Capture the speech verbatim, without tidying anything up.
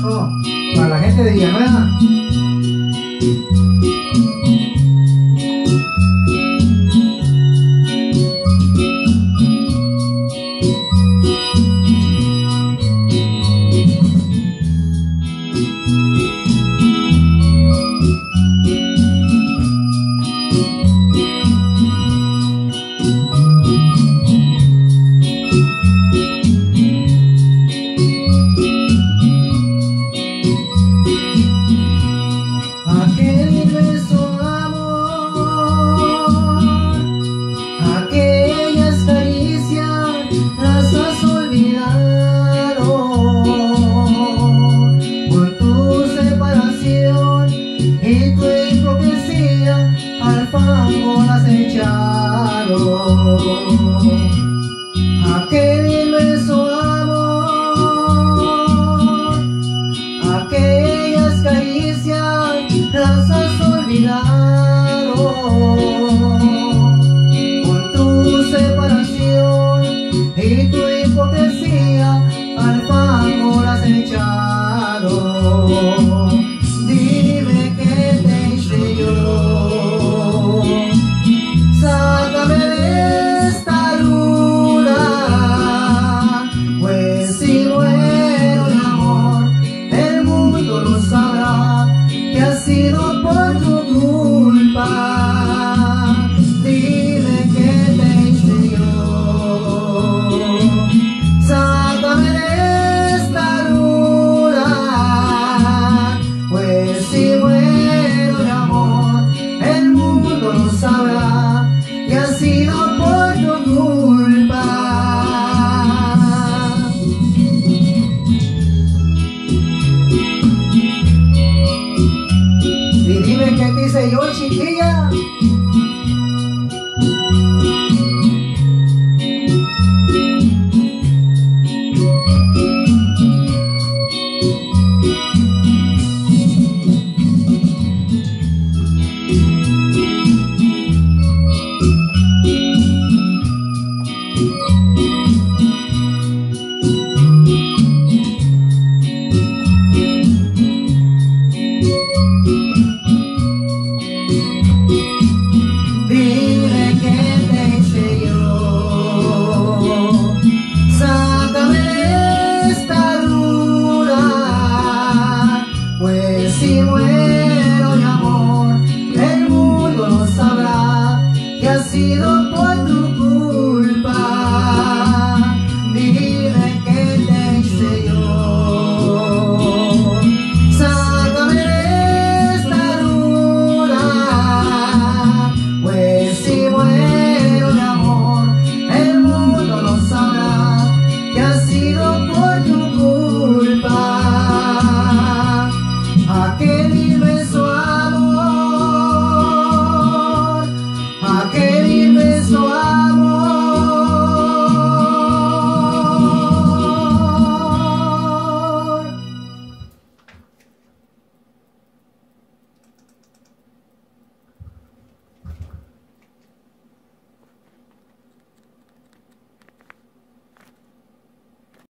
abrazo para la gente de Villanueva. Aquel inmenso amor, aquellas caricias las has olvidado. Por tu separación y tu hipocresía al fango las has echado. Dime qué te hice yo. Sácame de esta luna, pues si muero de amor, el mundo lo sabrá que ha sido por tu culpa. Dime qué te hice yo. Sácame de esta luna, pues si muero de amor, el mundo lo sabrá que ha sido por tu culpa. Y dime qué te hice yo, chiquilla. Thank you.